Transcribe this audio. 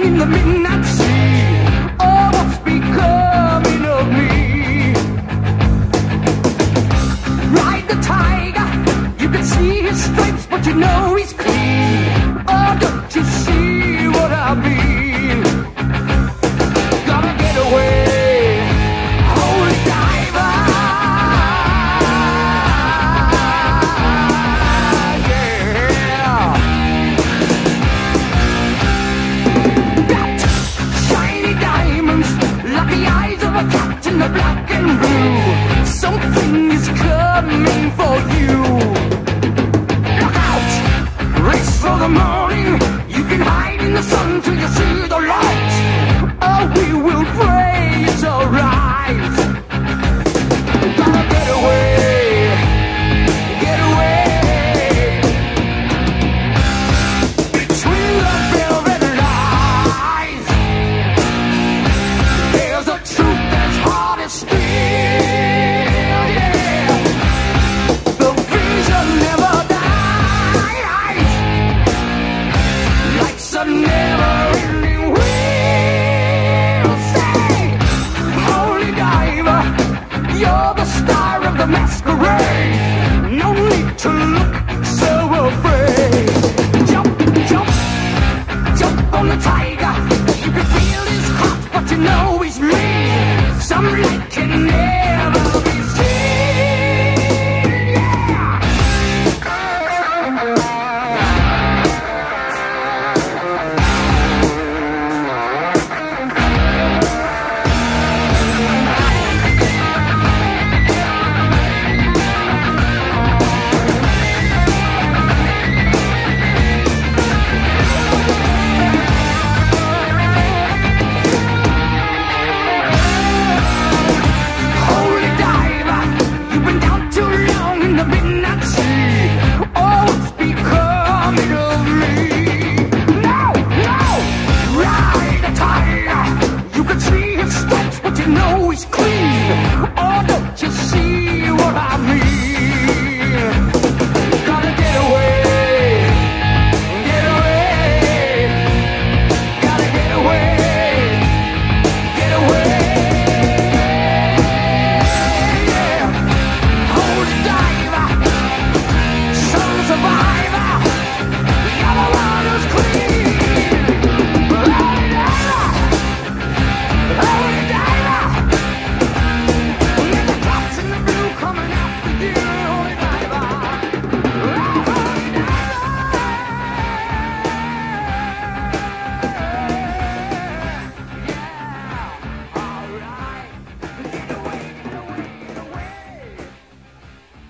in the midnight sea. Oh, what's becoming of me? Ride the tiger, you can see his stripes, but you know he's clean. Oh, don't you see what I mean? Gotta get away, holy diver. Yeah. Got shiny diamonds, like the eyes of a cat in the black and blue. Something is coming for you. Look out! Race for the morning. You can hide in the sun till you see the light. Oh, we will pray it's alright. Gotta get away, get away. Between the velvet lies, there's a truth that's hard to steal. Yeah, the vision never dies. Life's a never-ending wheel. Say, holy diver, you're the star of the masquerade. No need to look so afraid. Jump, jump, jump on the tiger. You can feel his heart, but you know he's mean. Some light can never be seen. Yeah. Holy diver, you've been down too long in the midnight sea. Oh, it's becoming of me. No, no, ride the tiger. You can see his stripes, but you know he's clean. Oh, don't you see?